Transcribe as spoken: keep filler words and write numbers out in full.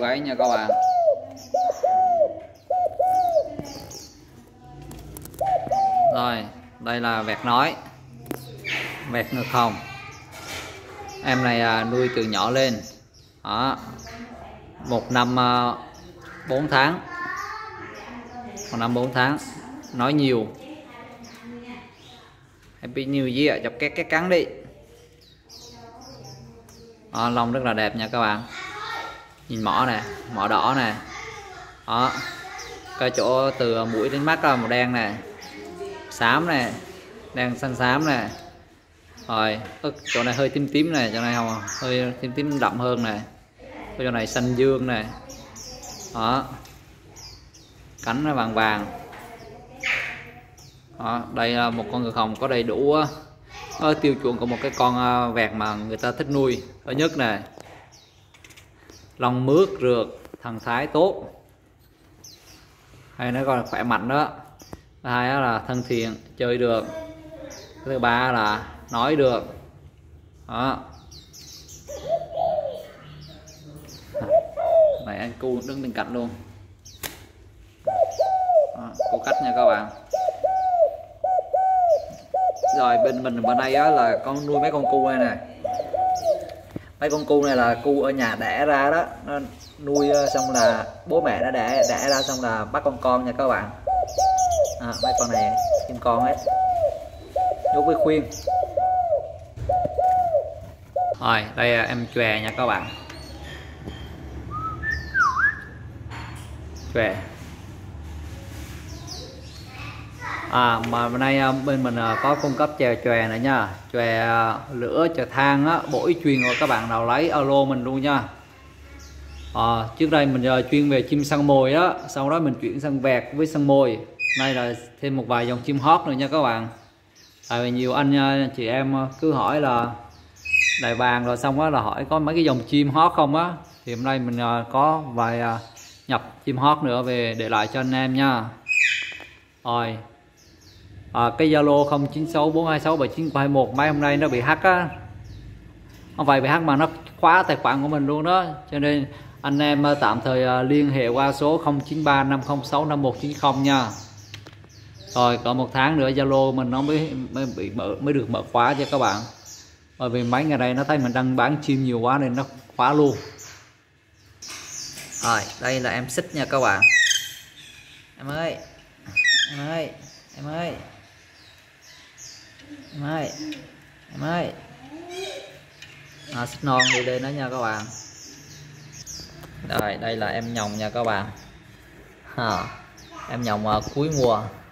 gáy nha các bạn. Rồi đây là vẹt nói, vẹt ngực hồng. Em này à, nuôi từ nhỏ lên đó, một năm à, bốn tháng, một năm bốn tháng, nói nhiều. Happy New Year, chọc két két cắn đi. Đó, lông rất là đẹp nha các bạn. Nhìn mỏ nè, mỏ đỏ nè. Đó, cái chỗ từ mũi đến mắt là màu đen nè, xám nè, đen xanh xám nè. Rồi chỗ này hơi tím tím này, chỗ này không hơi tím tím đậm hơn nè, chỗ này xanh dương nè. Đó, cánh nó vàng vàng. Đó, đây là một con ngực hồng có đầy đủ uh, tiêu chuẩn của một cái con uh, vẹt mà người ta thích nuôi. Thứ nhất nè, lông mướt rượt, thần thái tốt, hay nó gọi là khỏe mạnh đó. Thứ hai là thân thiện, chơi được. Thứ ba là nói được. Đó, này anh cu đứng bên cạnh luôn. Đó, cu cách nha các bạn. Rồi bên mình bên đây á, là con nuôi mấy con cu này nè. Mấy con cu này là cu ở nhà đẻ ra đó, nó nuôi xong là bố mẹ đã đẻ đẻ ra xong là bắt con con nha các bạn. À, mấy con này chim con ấy, nhốt với khuyên. Rồi đây là em chòe nha các bạn. Chòe. À mà bên nay bên mình có cung cấp chè chòe này nha, chòe lửa, chòe than á, bổi chuyên rồi các bạn nào lấy alo mình luôn nha. À, trước đây mình uh, chuyên về chim săn mồi đó, sau đó mình chuyển sang vẹt với săn mồi. Đây là thêm một vài dòng chim hót nữa nha các bạn. Tại vì nhiều anh chị em cứ hỏi là đại bàng rồi xong đó là hỏi có mấy cái dòng chim hót không á, thì hôm nay mình uh, có vài uh, nhập chim hót nữa về để lại cho anh em nha. Rồi à, cái Zalo không chín sáu bốn hai sáu bảy chín hai một mấy hôm nay nó bị hack á, không phải bị hack mà nó khóa tài khoản của mình luôn đó, cho nên anh em tạm thời liên hệ qua số không chín ba năm không sáu năm một chín không nha. Rồi có một tháng nữa Zalo mình nó mới mới bị mở, mới được mở khóa cho các bạn, bởi vì mấy ngày này nó thấy mình đang bán chim nhiều quá nên nó khóa luôn. Rồi đây là em xích nha các bạn. Em ơi, em ơi, em ơi, em ơi, em ơi. À, xích non đi lên đó nha các bạn. Rồi đây là em nhồng nha các bạn. À, em nhồng uh, cuối mùa.